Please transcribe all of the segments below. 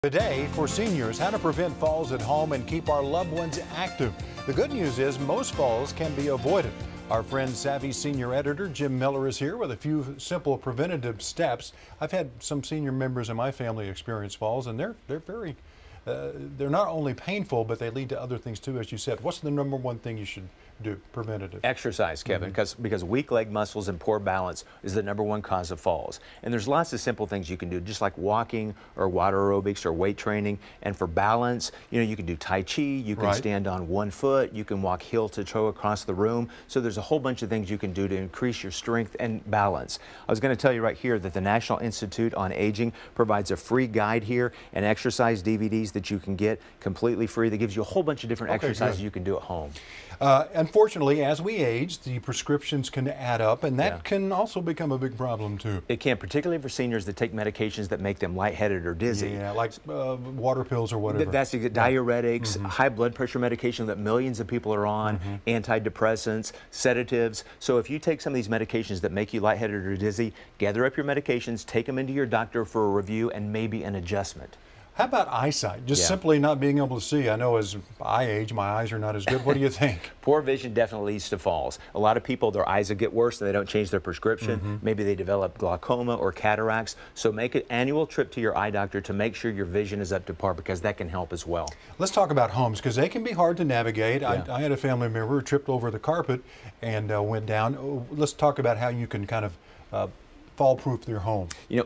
Today, for seniors, how to prevent falls at home and keep our loved ones active. The good news is most falls can be avoided. Our friend Savvy Senior Editor Jim Miller is here with a few simple preventative steps. I've had some senior members in my family experience falls, and they're not only painful, but they lead to other things too, as you said. What's the number one thing you should do preventative? Exercise, Kevin, because weak leg muscles and poor balance is the number one cause of falls. And there's lots of simple things you can do, just like walking or water aerobics or weight training. And for balance, you can do Tai Chi, you can stand on one foot, you can walk heel to toe across the room. So there's a whole bunch of things you can do to increase your strength and balance. I was going to tell you right here that the National Institute on Aging provides a free guide here and exercise DVDs that you can get completely free that gives you a whole bunch of different exercises you can do at home. Unfortunately, as we age, the prescriptions can add up, and that can also become a big problem too. It can, particularly for seniors that take medications that make them lightheaded or dizzy. Yeah, like water pills or whatever. That's diuretics, high blood pressure medication that millions of people are on, antidepressants, sedatives. So if you take some of these medications that make you lightheaded or dizzy, gather up your medications, take them into your doctor for a review and maybe an adjustment. How about eyesight? Just simply not being able to see. I know as I age, my eyes are not as good. What do you think? Poor vision definitely leads to falls. A lot of people, their eyes will get worse and they don't change their prescription. Maybe they develop glaucoma or cataracts. So make an annual trip to your eye doctor to make sure your vision is up to par, because that can help as well. Let's talk about homes, because they can be hard to navigate. I had a family member who tripped over the carpet and went down. Let's talk about how you can kind of fall-proof their home.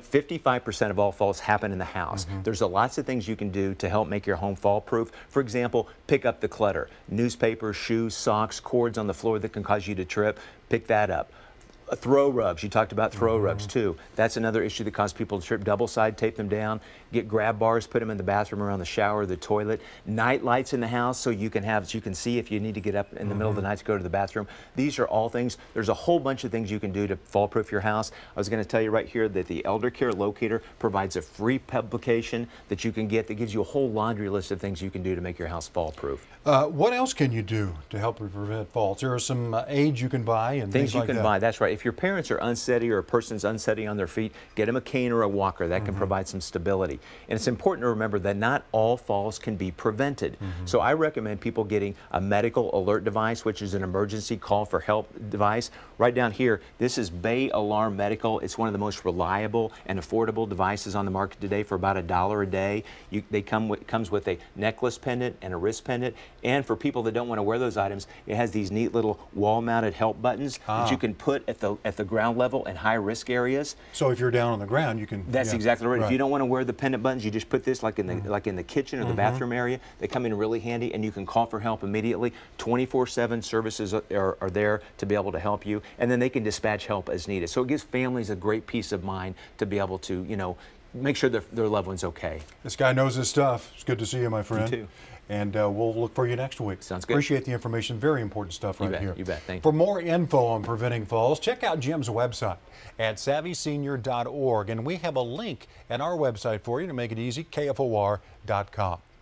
55% of all falls happen in the house. There's lots of things you can do to help make your home fall-proof. For example, pick up the clutter. Newspapers, shoes, socks, cords on the floor that can cause you to trip. Pick that up. Throw rugs. You talked about throw rugs too. That's another issue that causes people to trip. Double side, tape them down. Get grab bars, put them in the bathroom, around the shower, the toilet. Night lights in the house so you can see if you need to get up in the middle of the night to go to the bathroom. These are all things. There's a whole bunch of things you can do to fall-proof your house. I was going to tell you right here that the Elder Care Locator provides a free publication that you can get that gives you a whole laundry list of things you can do to make your house fall-proof. What else can you do to help prevent falls? There are some aids you can buy and things like that. You can buy. That's right. If your parents are unsteady or a person's unsteady on their feet, get them a cane or a walker. That can provide some stability. And it's important to remember that not all falls can be prevented. So I recommend people getting a medical alert device, which is an emergency call for help device. Right down here, this is Bay Alarm Medical. It's one of the most reliable and affordable devices on the market today for about $1 a day. It comes with a necklace pendant and a wrist pendant. And for people that don't want to wear those items, it has these neat little wall-mounted help buttons that you can put at the ground level in high-risk areas. So if you're down on the ground, you can. That's exactly right. If you don't want to wear the pendant buttons, you just put this like in the kitchen or the bathroom area. They come in really handy, and you can call for help immediately. 24/7 services are there to be able to help you, and then they can dispatch help as needed. So it gives families a great peace of mind to be able to, make sure their loved one's okay. This guy knows his stuff. It's good to see you, my friend. You too. And we'll look for you next week. Sounds good. Appreciate the information. Very important stuff right here. You bet. Thank you. For more info on preventing falls, check out Jim's website at savvysenior.org. And we have a link at our website for you to make it easy, KFOR.com.